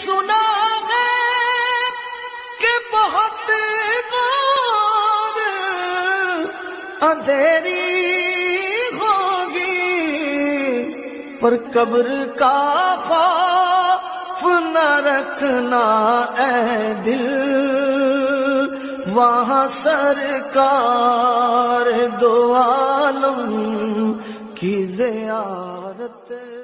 सुना है कि बहुत गौर अंधेरी होगी, पर कब्र का खौफ न रखना ऐ दिल, वहाँ सरकार दो आलम की ज़ियारत